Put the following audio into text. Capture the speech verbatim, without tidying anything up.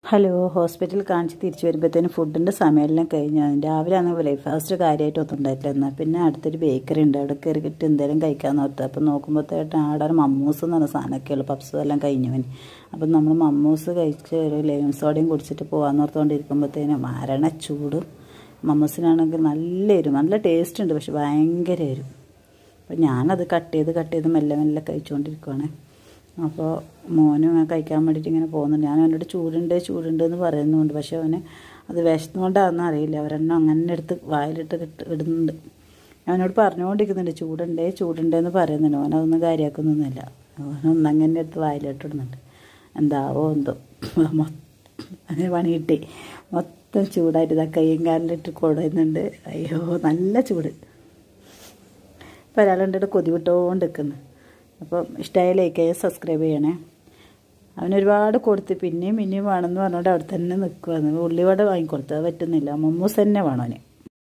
Hello, ഹോസ്പിറ്റലിൽ കാണിച്ച് തിരിച്ചു വരുമ്പോഴത്തേനും ഫുഡിൻ്റെ സമയമെല്ലാം കഴിഞ്ഞു. രാവിലെ ആണെങ്കിൽ ബ്രേക്ക്ഫാസ്റ്റ് കാര്യമായിട്ടൊന്നും ഉണ്ടായിട്ടില്ല. എന്നാൽ പിന്നെ അടുത്തൊരു ബേക്കറി ഉണ്ട്, അവിടെ കയറിയിട്ട് എന്തെങ്കിലും കഴിക്കാമെന്ന് ഓർത്ത്. അപ്പോൾ നോക്കുമ്പോഴത്തേട്ട് ആടെ മമ്മൂസ് എന്ന് പറഞ്ഞ സാധനമൊക്കെയുള്ളൂ. പപ്സും എല്ലാം കഴിഞ്ഞവന്. അപ്പം നമ്മൾ മമ്മൂസ് കഴിച്ച് ഒരു ലെമൺ സോഡയും കുടിച്ചിട്ട് പോകാമെന്ന് ഓർത്തുകൊണ്ടിരിക്കുമ്പോഴത്തേനും മരണ ചൂടും. മമ്മൂസിനാണെങ്കിൽ നല്ല എരും, നല്ല ടേസ്റ്റ് ഉണ്ട്, പക്ഷെ ഭയങ്കര എരും. അപ്പം ഞാനത് കട്ട് ചെയ്ത് കട്ട് ചെയ്ത് മെല്ലെ മെല്ലെ കഴിച്ചുകൊണ്ടിരിക്കുവാണ്. അപ്പോൾ മോനും കഴിക്കാൻ വേണ്ടിയിട്ട് ഇങ്ങനെ പോകുന്നുണ്ട്. ഞാൻ അവനോട് ചൂടുണ്ട് ചൂടുണ്ട് എന്ന് പറയുന്നുണ്ട്, പക്ഷേ അവന് അത് വിശന്നുകൊണ്ടാണെന്ന് അറിയില്ല. അവരെണ്ണം അങ്ങനെ എടുത്ത് വായിലിട്ട് കിട്ട് ഇടുന്നുണ്ട്. അവനോട് പറഞ്ഞുകൊണ്ടിരിക്കുന്നുണ്ട് ചൂടുണ്ടേ ചൂടുണ്ടെന്ന് പറയുന്നുണ്ട്. അവനതൊന്നും കാര്യമാക്കുന്നൊന്നുമില്ല. അവനൊന്നങ്ങനെ എടുത്ത് വായിലിട്ടിടുന്നുണ്ട്. എന്താവോ എന്തോ അങ്ങനെ പണി കിട്ടി. മൊത്തം ചൂടായിട്ട് ഇതാ കൈയും കാലിലിട്ട് കൊടുക്കുന്നുണ്ട്. അയ്യോ, നല്ല ചൂട്. ഇപ്പോൾ ഒരാളുണ്ട് കൊതി വിട്ടുകൊണ്ട് നിൽക്കുന്നു. അപ്പം ഇഷ്ടമായ ലൈക്ക് ചെയ്യുക, സബ്സ്ക്രൈബ് ചെയ്യണേ. അവനൊരുപാട് കൊടുത്ത് പിന്നെയും പിന്നെയും വേണമെന്ന് പറഞ്ഞുകൊണ്ട് അവിടെ തന്നെ നിൽക്കുവാന്ന്. ഉള്ളിവട വാങ്ങിക്കൊടുത്തത് പറ്റുന്നില്ല, മമ്മൂസ് തന്നെ വേണം അവന്.